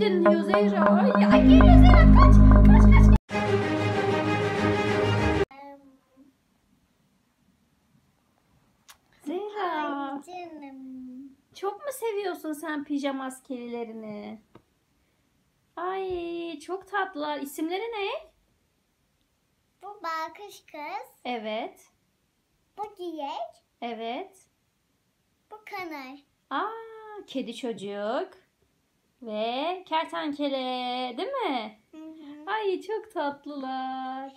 Dinliyor Zehra. Ay geliyor Zehra, kaç. Zehra. Canım. Çok mu seviyorsun sen pijama askerilerini? Ay çok tatlılar. İsimleri ne? Bu bakış kız. Evet. Bu giyek. Evet. Bu kanay. Aa, kedi çocuk. Ve kertenkele, değil mi? Hı hı. Ay çok tatlılar.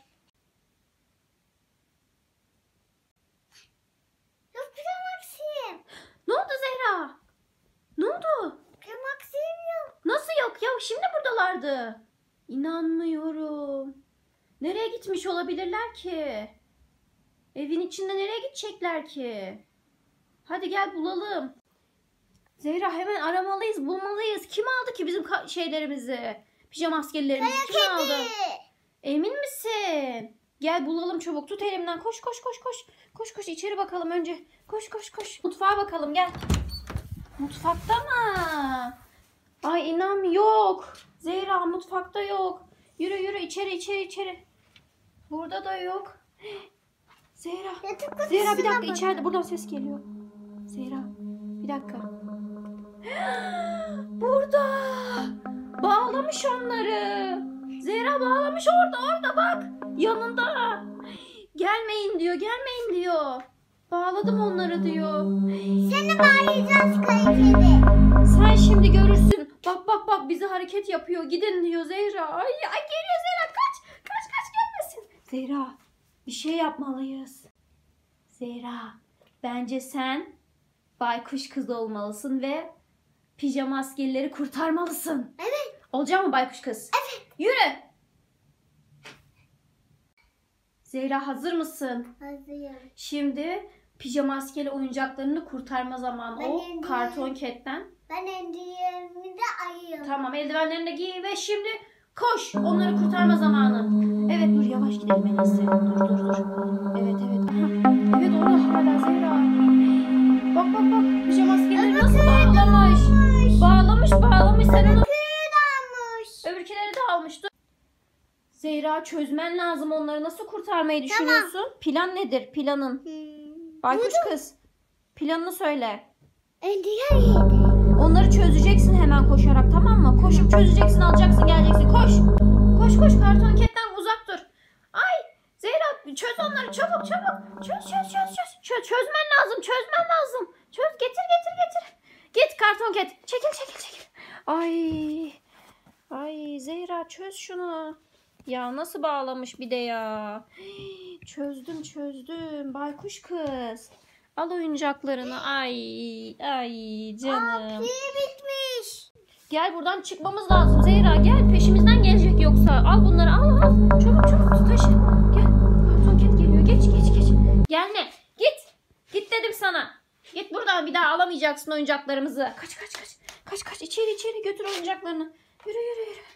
Yok Maxim. Ne oldu Zehra? Ne oldu? Maxim yok. Nasıl yok ya? Şimdi buradalardı. İnanmıyorum. Nereye gitmiş olabilirler ki? Evin içinde nereye gidecekler ki? Hadi gel bulalım. Zehra hemen aramalıyız, bulmalıyız. Kim aldı ki bizim şeylerimizi? Pijama askerlerimizi kim aldı? Emin misin? Gel bulalım çabuk. Tut elimden. Koş. Koş içeri bakalım önce. Koş. Mutfağa bakalım gel. Mutfakta mı? Ay inan yok. Zehra mutfakta yok. Yürü içeri. Burada da yok. Zehra bir dakika, içeride buradan ses geliyor. Zehra bir dakika. Burada. Bağlamış onları. Zehra bağlamış orada bak. Yanında. Gelmeyin diyor. Bağladım onları diyor. Seni bağlayacağız kayıkedi. Sen şimdi görürsün. Bak bizi hareket yapıyor. Gidin diyor Zehra. Ay geliyor Zehra. Kaç gelmesin. Zehra bir şey yapmalıyız. Zehra bence sen baykuş kız olmalısın ve pijama askerleri kurtarmalısın. Evet. Olacak mı baykuş kız? Evet. Yürü. Zehra hazır mısın? Hazırım. Şimdi pijama askeri oyuncaklarını kurtarma zamanı. Ben O eldiven- karton ketten. Ben eldivenimi de ayıyorum. Tamam, eldivenlerini de giy ve şimdi koş. Onları kurtarma zamanı. Evet dur, yavaş gidelim en iyisi. Dur. Evet. Aha. Evet orada hala Zehra. Bak. Pijama askerleri nasıl bağlamış. Bağlamış. Sen onu... Öbürkileri de almış. Dur. Zehra çözmen lazım onları. Nasıl kurtarmayı düşünüyorsun? Plan nedir? Planın. Baykuş kız. Planını söyle. Eldiven yedi. Onları çözeceksin hemen koşarak, tamam mı? Koşup çözeceksin, alacaksın, geleceksin. Koş karton ketten uzak dur. Ay Zehra çöz onları çabuk. Çöz. Çözmen lazım. Çöz getir. Git karton ket. Çekil. Ay Zehra çöz şunu. Ya nasıl bağlamış bir de ya. Çözdüm. Baykuş kız. Al oyuncaklarını. Ay canım. Bitmiş. Gel buradan çıkmamız lazım Zehra. Gel peşimizden gelecek yoksa. Al bunları al. Çabuk taşı. Gel. Karton ket geliyor. Geç. Gelme. Git dedim sana. Git buradan, bir daha alamayacaksın oyuncaklarımızı. Kaç. İçeri götür oyuncaklarını. Yürü.